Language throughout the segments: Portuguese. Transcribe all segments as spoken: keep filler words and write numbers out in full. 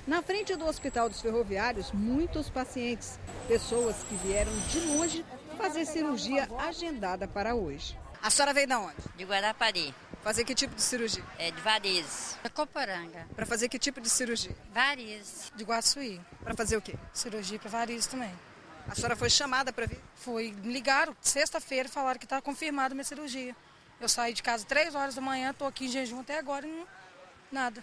Na frente do Hospital dos Ferroviários, muitos pacientes, pessoas que vieram de longe fazer cirurgia agendada para hoje. A senhora veio de onde? De Guarapari. Fazer que tipo de cirurgia? É de varizes. Da Coporanga. Para fazer que tipo de cirurgia? Varizes. De Guaçuí. Para fazer o quê? Cirurgia para varizes também. A senhora foi chamada para vir? Foi, me ligaram sexta-feira e falaram que estava confirmada a minha cirurgia. Eu saí de casa três horas da manhã, estou aqui em jejum até agora e não, nada.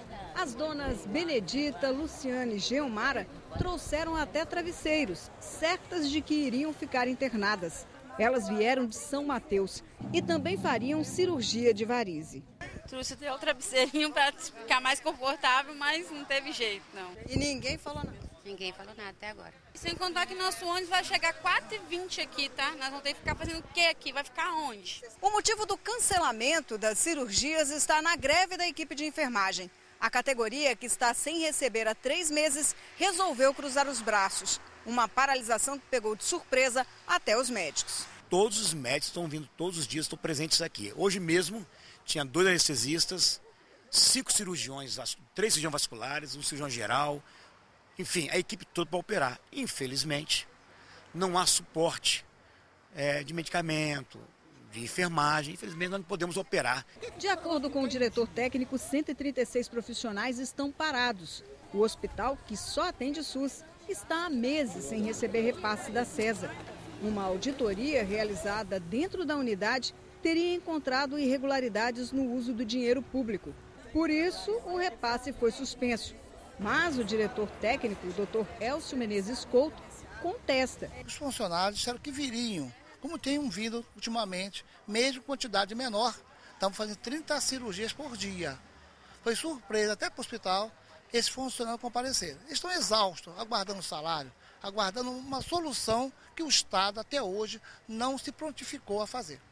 As donas Benedita, Luciane e Geomara trouxeram até travesseiros, certas de que iriam ficar internadas. Elas vieram de São Mateus e também fariam cirurgia de varize. Trouxe até o travesseirinho para ficar mais confortável, mas não teve jeito, não. E ninguém falou nada? Ninguém falou nada até agora. Sem contar que nosso ônibus vai chegar quatro e vinte aqui, tá? Nós vamos ter que ficar fazendo o que aqui? Vai ficar onde? O motivo do cancelamento das cirurgias está na greve da equipe de enfermagem. A categoria, que está sem receber há três meses, resolveu cruzar os braços. Uma paralisação que pegou de surpresa até os médicos. Todos os médicos estão vindo todos os dias, estão presentes aqui. Hoje mesmo tinha dois anestesistas, cinco cirurgiões, três cirurgiões vasculares, um cirurgião geral, enfim, a equipe toda para operar. Infelizmente, não há suporte é, de medicamento, de enfermagem. Infelizmente, nós não podemos operar. De acordo com o diretor técnico, cento e trinta e seis profissionais estão parados. O hospital, que só atende SUS, está há meses sem receber repasse da CESA. Uma auditoria realizada dentro da unidade teria encontrado irregularidades no uso do dinheiro público. Por isso, o repasse foi suspenso. Mas o diretor técnico, o doutor Elcio Menezes Couto, contesta. Os funcionários disseram que viriam, como tenham vindo ultimamente, mesmo quantidade menor. Estamos fazendo trinta cirurgias por dia. Foi surpresa até para o hospital esses funcionários compareceram. Eles estão exaustos, aguardando salário, aguardando uma solução que o Estado até hoje não se prontificou a fazer.